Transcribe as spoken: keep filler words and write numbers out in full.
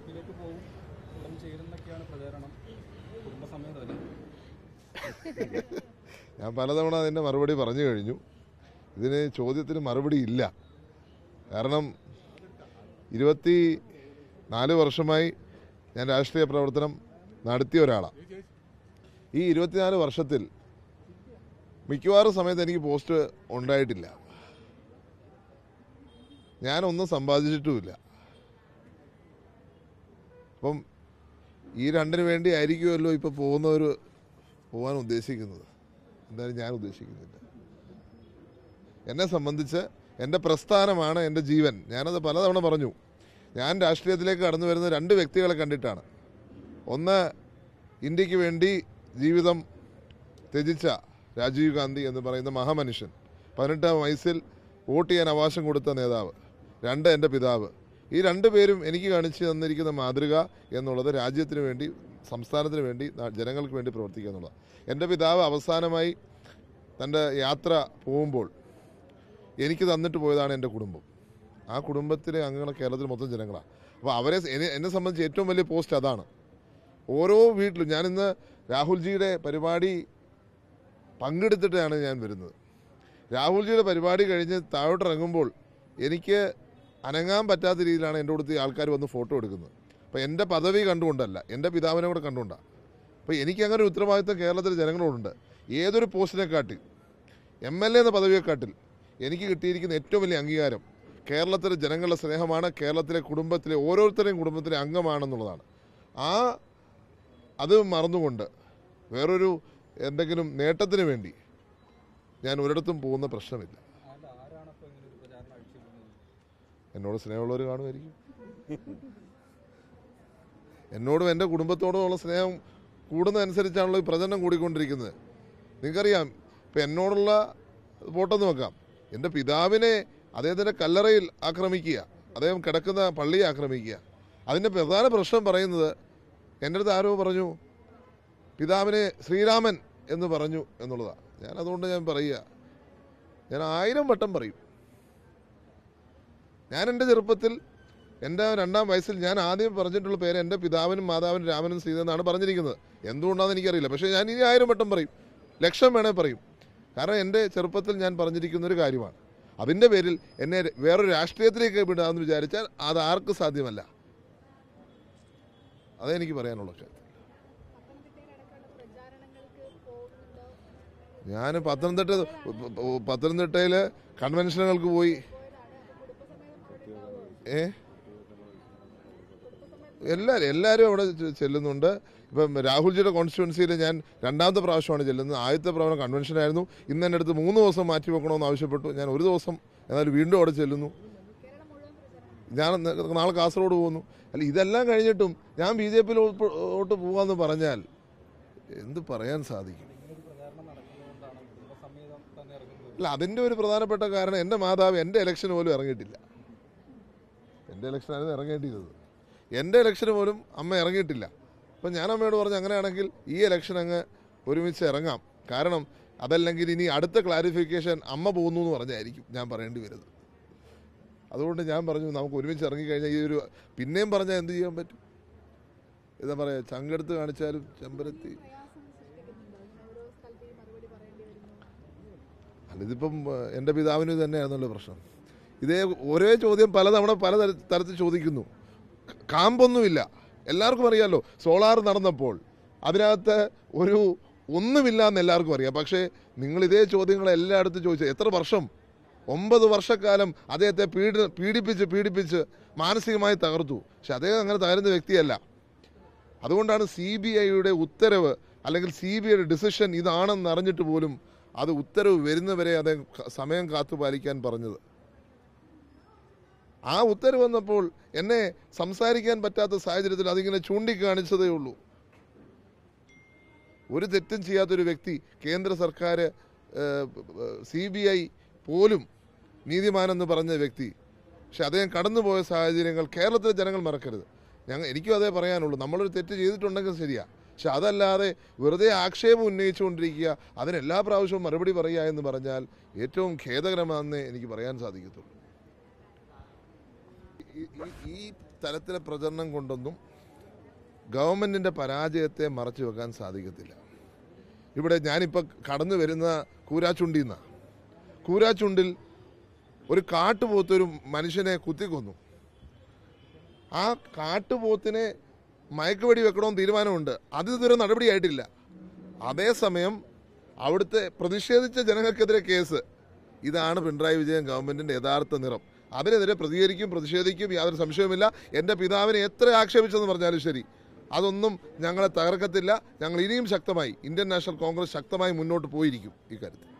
പിയിലേക്ക് പോകും ഉടൻ ചേരുന്നൊക്കെയാണ് പ്രചാരണം. കുടുംബസമേതമല്ലേ? ഞാൻ പലതവണ അതിൻ്റെ മറുപടി പറഞ്ഞു കഴിഞ്ഞു. ഇതിന് ചോദ്യത്തിന് മറുപടി ഇല്ല. കാരണം ഇരുപത്തി നാല് വർഷമായി ഞാൻ രാഷ്ട്രീയ പ്രവർത്തനം നടത്തിയ ഒരാളാണ്. ഈ ഇരുപത്തിനാല് വർഷത്തിൽ മിക്കവാറും സമയത്ത് എനിക്ക് പോസ്റ്റ് ഉണ്ടായിട്ടില്ല. ഞാനൊന്നും സമ്പാദിച്ചിട്ടുമില്ല. അപ്പം ഈ രണ്ടിന് വേണ്ടി ആയിരിക്കുമല്ലോ ഇപ്പോൾ പോകുന്നവർ പോകാൻ ഉദ്ദേശിക്കുന്നത്. എന്തായാലും ഞാൻ ഉദ്ദേശിക്കുന്നില്ല. എന്നെ സംബന്ധിച്ച് എൻ്റെ പ്രസ്ഥാനമാണ് എൻ്റെ ജീവൻ. ഞാനത് പലതവണ പറഞ്ഞു. ഞാൻ രാഷ്ട്രീയത്തിലേക്ക് കടന്നു വരുന്ന രണ്ട് വ്യക്തികളെ കണ്ടിട്ടാണ്. ഒന്ന്, ഇന്ത്യക്ക് വേണ്ടി ജീവിതം ത്യജിച്ച രാജീവ് ഗാന്ധി എന്ന് പറയുന്ന മഹാമനുഷ്യൻ, പതിനെട്ടാം വയസ്സിൽ വോട്ട് ചെയ്യാൻ അവകാശം കൊടുത്ത നേതാവ്. രണ്ട്, എൻ്റെ പിതാവ്. ഈ രണ്ട് പേരും എനിക്ക് കാണിച്ചു തന്നിരിക്കുന്ന മാതൃക എന്നുള്ളത് രാജ്യത്തിന് വേണ്ടി, സംസ്ഥാനത്തിന് വേണ്ടി, ജനങ്ങൾക്ക് വേണ്ടി പ്രവർത്തിക്കുക എന്നുള്ളത്. എൻ്റെ പിതാവ് അവസാനമായി തൻ്റെ യാത്ര പോകുമ്പോൾ എനിക്ക് തന്നിട്ട് പോയതാണ് എൻ്റെ കുടുംബം. ആ കുടുംബത്തിലെ അംഗങ്ങളെ കേരളത്തിൽ മൊത്തം ജനങ്ങളാണ്. അപ്പോൾ അവരെ എന്നെ സംബന്ധിച്ച് ഏറ്റവും വലിയ പോസ്റ്റ് അതാണ്. ഓരോ വീട്ടിലും ഞാനിന്ന് രാഹുൽജിയുടെ പരിപാടി പങ്കെടുത്തിട്ടാണ് ഞാൻ വരുന്നത്. രാഹുൽജിയുടെ പരിപാടി കഴിഞ്ഞ് താഴോട്ടിറങ്ങുമ്പോൾ എനിക്ക് അനങ്ങാൻ പറ്റാത്ത രീതിയിലാണ് എൻ്റെ അടുത്ത് ആൾക്കാർ വന്ന് ഫോട്ടോ എടുക്കുന്നത്. അപ്പോൾ എൻ്റെ പദവി കണ്ടുകൊണ്ടല്ല, എൻ്റെ പിതാവിനെ കൂടെ കണ്ടുകൊണ്ടാണ്. അപ്പോൾ എനിക്കങ്ങനെ ഒരു ഉത്തരവാദിത്വം കേരളത്തിലെ ജനങ്ങളോടുണ്ട്. ഏതൊരു പോസ്റ്റിനെക്കാട്ടിൽ, എം എൽ എ എന്ന പദവിയെക്കാട്ടിൽ എനിക്ക് കിട്ടിയിരിക്കുന്ന ഏറ്റവും വലിയ അംഗീകാരം കേരളത്തിലെ ജനങ്ങളുടെ സ്നേഹമാണ്, കേരളത്തിലെ കുടുംബത്തിലെ ഓരോരുത്തരുടെയും കുടുംബത്തിലെ അംഗമാണെന്നുള്ളതാണ്. ആ അത് മറന്നുകൊണ്ട് വേറൊരു എന്തെങ്കിലും നേട്ടത്തിന് വേണ്ടി ഞാൻ ഒരിടത്തും പോകുന്ന പ്രശ്നമില്ല. എന്നോട് സ്നേഹമുള്ളവർ കാണുമായിരിക്കും. എന്നോടും എൻ്റെ കുടുംബത്തോടുമുള്ള സ്നേഹം കൂടുന്നതനുസരിച്ചാണല്ലോ ഈ പ്രചരണം കൂടിക്കൊണ്ടിരിക്കുന്നത്. നിങ്ങൾക്കറിയാം, ഇപ്പം എന്നോടുള്ള വോട്ടെന്ന് വെക്കാം. എൻ്റെ പിതാവിനെ അദ്ദേഹത്തിൻ്റെ കല്ലറയിൽ ആക്രമിക്കുക, അദ്ദേഹം കിടക്കുന്ന പള്ളിയെ ആക്രമിക്കുക. അതിൻ്റെ പ്രധാന പ്രശ്നം പറയുന്നത്, എൻ്റെ അടുത്ത് ആരോ പറഞ്ഞു പിതാവിനെ ശ്രീരാമൻ എന്ന് പറഞ്ഞു എന്നുള്ളതാണ്. ഞാൻ അതുകൊണ്ട് ഞാൻ പറയുക, ഞാൻ ആയിരം വട്ടം പറയും. ഞാൻ എൻ്റെ ചെറുപ്പത്തിൽ എൻ്റെ രണ്ടാം വയസ്സിൽ ഞാൻ ആദ്യം പറഞ്ഞിട്ടുള്ള പേര് എൻ്റെ പിതാവിനും മാതാവിനും രാമനും സീതെന്നാണ് പറഞ്ഞിരിക്കുന്നത്. എന്തുകൊണ്ടാണെന്ന് എനിക്കറിയില്ല. പക്ഷേ ഞാൻ ഇനി ആയിരം വട്ടം പറയും, ലക്ഷം വേണേൽ പറയും. കാരണം എൻ്റെ ചെറുപ്പത്തിൽ ഞാൻ പറഞ്ഞിരിക്കുന്നൊരു കാര്യമാണ്. അതിൻ്റെ പേരിൽ എന്നെ വേറൊരു രാഷ്ട്രീയത്തിലേക്ക് വിടാമെന്ന് വിചാരിച്ചാൽ അത് ആർക്കും സാധ്യമല്ല. അതെനിക്ക് പറയാനുള്ള കാര്യം. ഞാൻ പത്തനംതിട്ട പത്തനംതിട്ടയിൽ കൺവെൻഷനുകൾക്ക് പോയി. ഏ എല്ലാവരും എല്ലാവരും അവിടെ ചെല്ലുന്നുണ്ട്. ഇപ്പം രാഹുൽജിയുടെ കോൺസ്റ്റിറ്റ്യുവൻസിയിൽ ഞാൻ രണ്ടാമത്തെ പ്രാവശ്യമാണ് ചെല്ലുന്നത്. ആദ്യത്തെ പ്രാവശ്യം കൺവെൻഷനായിരുന്നു. ഇന്ന് എൻ്റെ അടുത്ത് മൂന്ന് ദിവസം മാറ്റി വെക്കണമെന്ന് ആവശ്യപ്പെട്ടു. ഞാൻ ഒരു ദിവസം എന്നാലും വീണ്ടും അവിടെ ചെല്ലുന്നു. ഞാൻ നാളെ കാസർഗോഡ് പോകുന്നു. അല്ല, ഇതെല്ലാം കഴിഞ്ഞിട്ടും ഞാൻ ബി ജെ പിയിലോട്ട് പോകാമെന്ന് പറഞ്ഞാൽ എന്ത് പറയാൻ സാധിക്കും? അല്ല, അതിൻ്റെ ഒരു പ്രധാനപ്പെട്ട കാരണം എൻ്റെ മാതാവ് എൻ്റെ ഇലക്ഷന് പോലും ഇറങ്ങിയിട്ടില്ല. എൻ്റെ ഇലക്ഷനായിരുന്നു ഇറങ്ങേണ്ടിയിരുന്നത്. എൻ്റെ ഇലക്ഷന് പോലും അമ്മ ഇറങ്ങിയിട്ടില്ല. അപ്പം ഞാൻ അമ്മയോട് പറഞ്ഞു, അങ്ങനെയാണെങ്കിൽ ഈ ഇലക്ഷൻ അങ്ങ് ഒരുമിച്ച് ഇറങ്ങാം. കാരണം അതല്ലെങ്കിൽ ഇനി അടുത്ത ക്ലാരിഫിക്കേഷൻ അമ്മ പോകുന്നു എന്ന് പറഞ്ഞായിരിക്കും ഞാൻ പറയേണ്ടി വരുന്നത്. അതുകൊണ്ട് ഞാൻ പറഞ്ഞു, നമുക്ക് ഒരുമിച്ച് ഇറങ്ങിക്കഴിഞ്ഞാൽ ഈ ഒരു പിന്നെയും പറഞ്ഞാൽ എന്ത് ചെയ്യാൻ പറ്റും? എന്താ പറയുക, ചങ്കെടുത്ത് കാണിച്ചാലും ചെമ്പരത്തി. അല്ല, ഇതിപ്പം എൻ്റെ പിതാവിന് തന്നെയായിരുന്നല്ലോ പ്രശ്നം. ഇതേ ഒരേ ചോദ്യം പലതവണ പല തരത്തിൽ ചോദിക്കുന്നു. കാമ്പൊന്നുമില്ല. എല്ലാവർക്കും അറിയാമല്ലോ, സോളാർ നടന്നപ്പോൾ അതിനകത്ത് ഒരു ഒന്നുമില്ല എന്ന് എല്ലാവർക്കും അറിയാം. പക്ഷേ നിങ്ങൾ ഇതേ ചോദ്യങ്ങൾ എല്ലായിടത്തും ചോദിച്ചു. എത്ര വർഷം, ഒമ്പത് വർഷക്കാലം അദ്ദേഹത്തെ പീഡ പീഡിപ്പിച്ച് പീഡിപ്പിച്ച് മാനസികമായി തകർത്തു. പക്ഷെ അദ്ദേഹം അങ്ങനെ തകരുന്ന വ്യക്തിയല്ല. അതുകൊണ്ടാണ് സി ബി ഐയുടെ ഉത്തരവ് അല്ലെങ്കിൽ സി ബി ഐയുടെ ഡിസിഷൻ ഇതാണെന്ന് അറിഞ്ഞിട്ട് പോലും അത് ഉത്തരവ് വരുന്നവരെ അദ്ദേഹം സമയം കാത്തു പാലിക്കാൻ പറഞ്ഞത്. ആ ഉത്തരവ് വന്നപ്പോൾ എന്നെ സംസാരിക്കാൻ പറ്റാത്ത സാഹചര്യത്തിൽ അതിങ്ങനെ ചൂണ്ടിക്കാണിച്ചതേ ഉള്ളൂ. ഒരു തെറ്റും ചെയ്യാത്തൊരു വ്യക്തി, കേന്ദ്ര സർക്കാർ, സി ബി ഐ പോലും നീതിമാനെന്ന് പറഞ്ഞ വ്യക്തി, പക്ഷെ അദ്ദേഹം കടന്നുപോയ സാഹചര്യങ്ങൾ കേരളത്തിലെ ജനങ്ങൾ മറക്കരുത്. ഞങ്ങൾ എനിക്കും അതേ പറയാനുള്ളൂ. നമ്മളൊരു തെറ്റ് ചെയ്തിട്ടുണ്ടെങ്കിൽ ശരിയാ, പക്ഷെ അതല്ലാതെ വെറുതെ ആക്ഷേപം ഉന്നയിച്ചുകൊണ്ടിരിക്കുക, അതിന് എല്ലാ പ്രാവശ്യവും മറുപടി പറയുക എന്ന് പറഞ്ഞാൽ ഏറ്റവും ഖേദകരമാണെന്നേ എനിക്ക് പറയാൻ സാധിക്കത്തുള്ളൂ. ഈ തരത്തിലെ പ്രചരണം കൊണ്ടൊന്നും ഗവൺമെൻറ്റിൻ്റെ പരാജയത്തെ മറച്ചു വെക്കാൻ സാധിക്കത്തില്ല. ഇവിടെ ഞാനിപ്പോൾ കടന്നു വരുന്ന കൂരാച്ചുണ്ടിൽ നിന്നാണ്. കൂരാച്ചുണ്ടിൽ ഒരു കാട്ടുപോത്തൊരു മനുഷ്യനെ കുത്തിക്കൊന്നു. ആ കാട്ടുപോത്തിനെ മയക്കുവെടി വെക്കണമെന്ന് തീരുമാനമുണ്ട്. അത് ഇതുവരെ നടപടിയായിട്ടില്ല. അതേസമയം അവിടുത്തെ പ്രതിഷേധിച്ച ജനങ്ങൾക്കെതിരെ കേസ്. ഇതാണ് പിണറായി വിജയൻ ഗവൺമെൻറ്റിൻ്റെ യഥാർത്ഥ നിറം. അതിനെതിരെ പ്രതികരിക്കും, പ്രതിഷേധിക്കും, യാതൊരു സംശയവുമില്ല. എൻ്റെ പിതാവിനെ എത്ര ആക്ഷേപിച്ചെന്ന് പറഞ്ഞാലും ശരി, അതൊന്നും ഞങ്ങളെ തകർക്കത്തില്ല. ഞങ്ങൾ ഇനിയും ശക്തമായി, ഇന്ത്യൻ നാഷണൽ കോൺഗ്രസ് ശക്തമായി മുന്നോട്ട് പോയിരിക്കും ഇക്കാര്യത്തിൽ.